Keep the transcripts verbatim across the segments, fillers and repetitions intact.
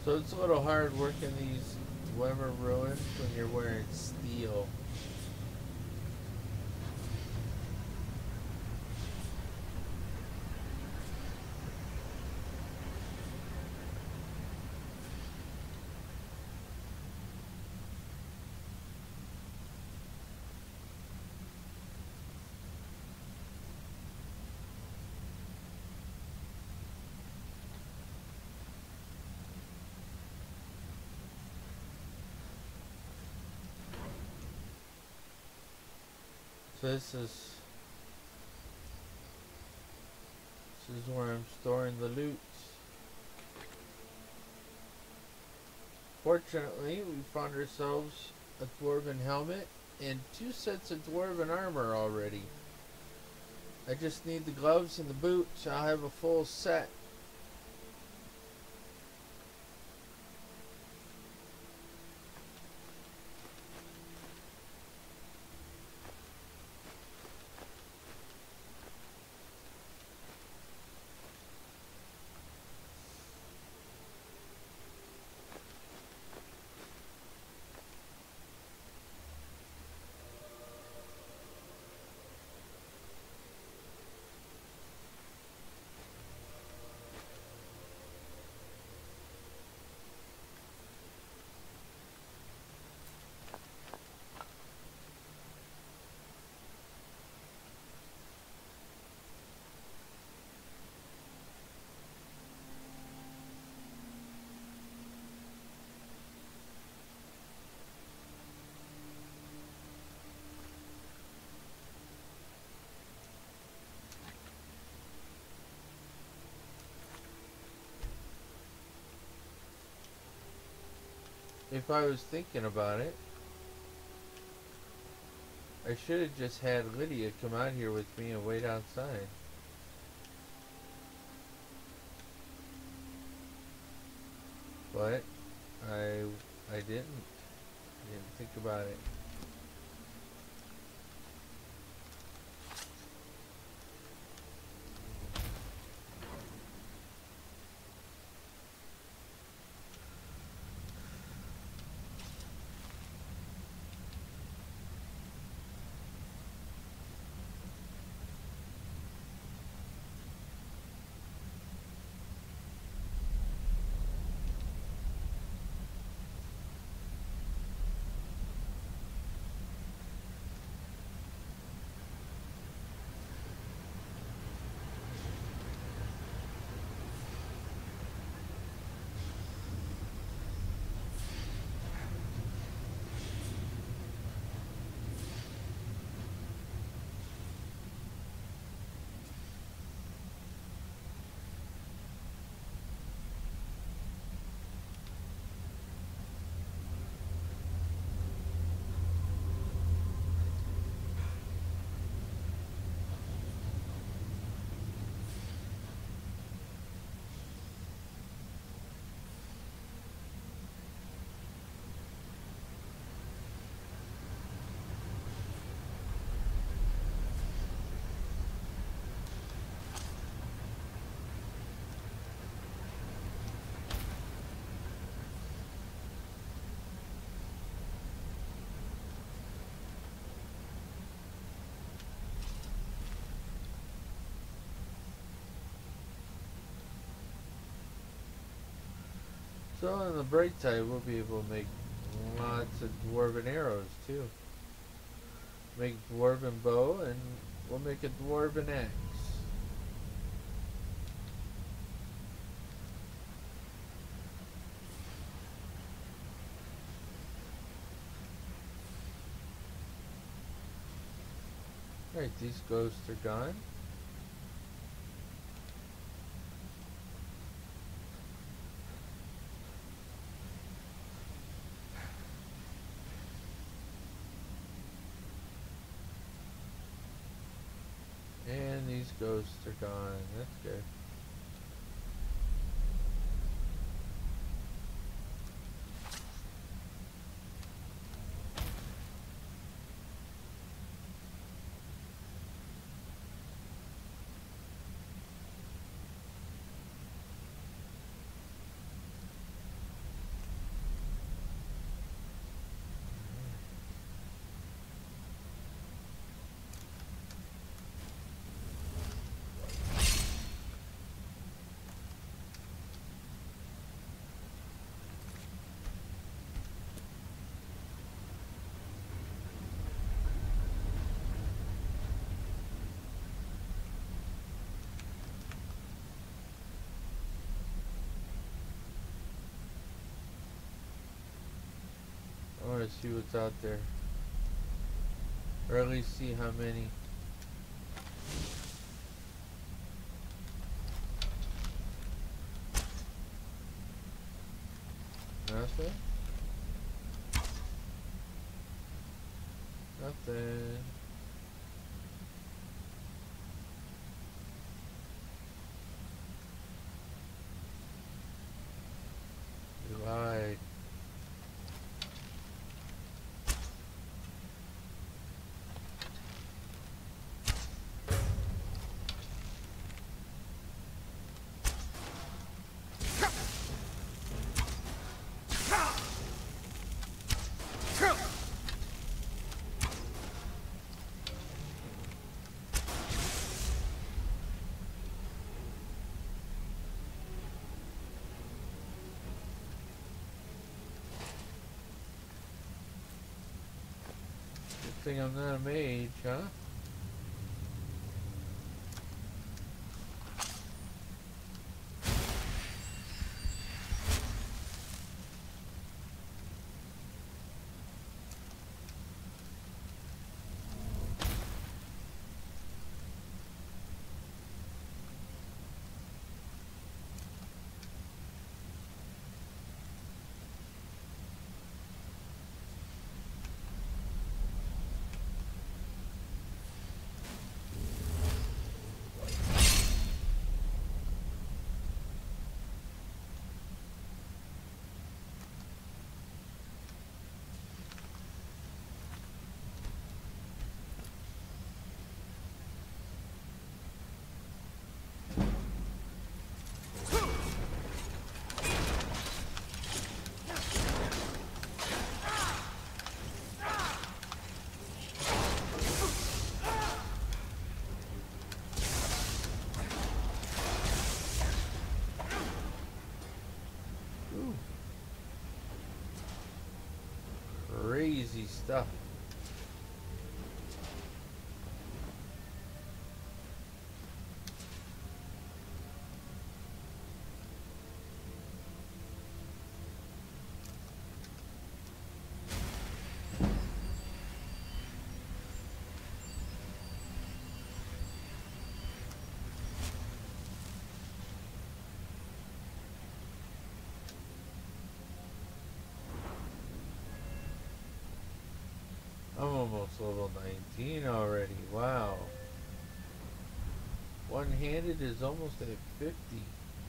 So it's a little hard working these Weber ruins when you're wearing steel. So this is this is where I'm storing the loot. Fortunately, we found ourselves a dwarven helmet and two sets of dwarven armor already. I just need the gloves and the boots. I'll have a full set. If I was thinking about it, I should have just had Lydia come out here with me and wait outside. But I I didn't. I didn't think about it. So on the bright side, we'll be able to make lots of dwarven arrows too. Make dwarven bow, and we'll make a dwarven axe. Alright, these ghosts are gone. And these ghosts are gone. That's good. want to see what's out there. Or at least see how many. Nothing? Nothing. You lied. Good thing I'm not a mage, huh? Crazy stuff. I'm almost level nineteen already. Wow. One-handed is almost at fifty.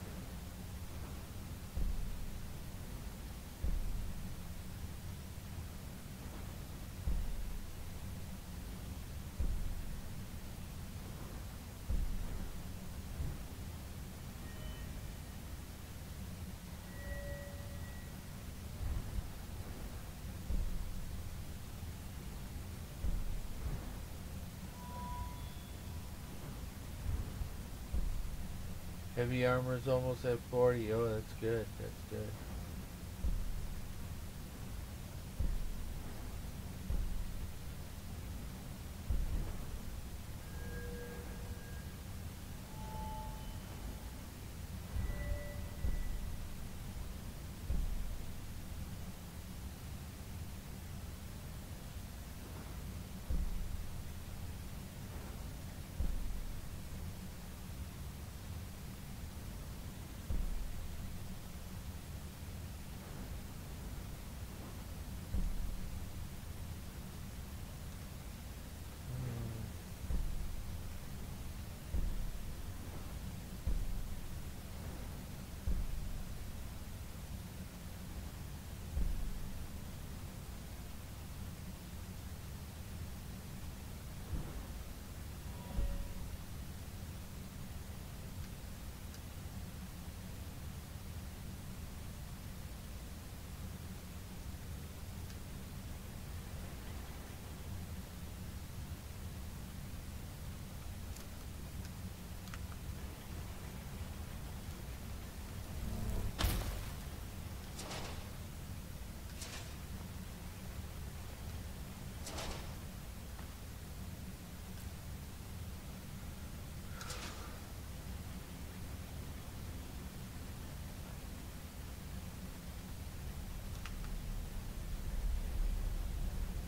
Heavy armor is almost at forty. Oh, that's good. That's good.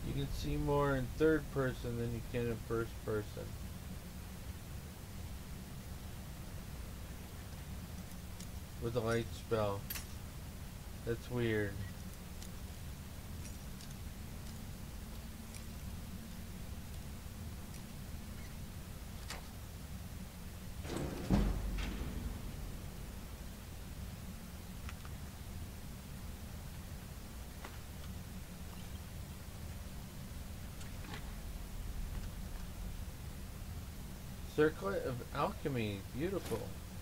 You can see more in third person than you can in first person. With the light spell. That's weird. Circlet of Alchemy, beautiful.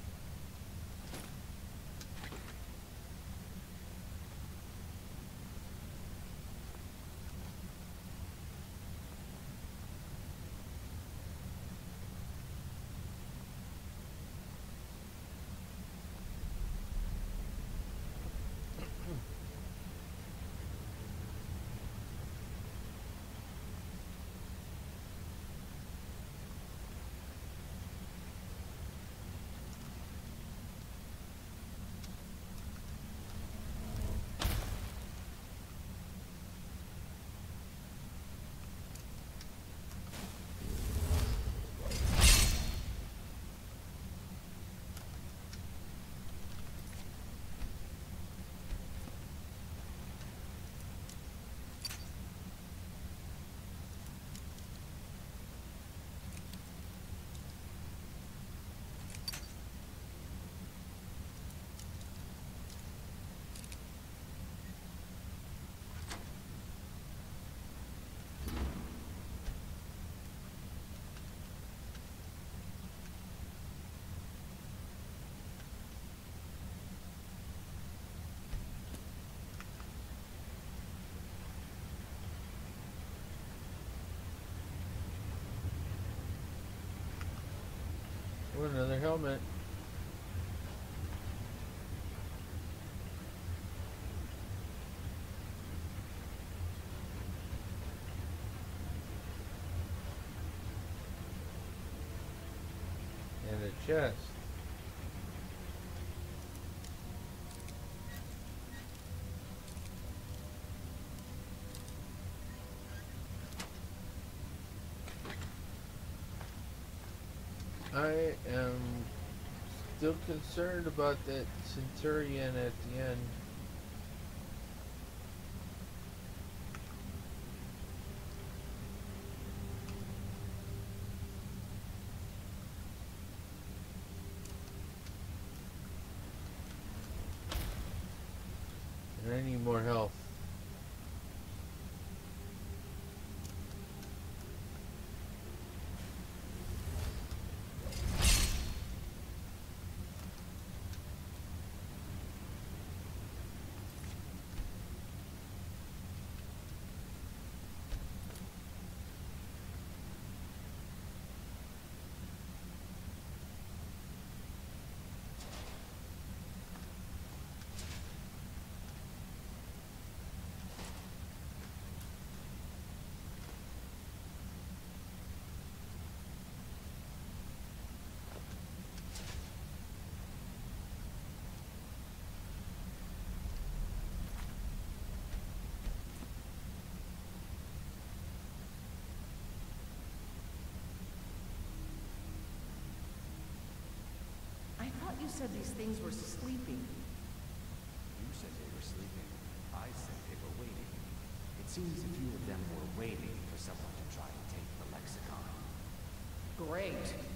Oh, another helmet. And a chest. I am still concerned about that Centurion at the end. And I need more health. You said these things were sleeping. You said they were sleeping. I said they were waiting. It seems a few of them were waiting for someone to try to take the lexicon. Great.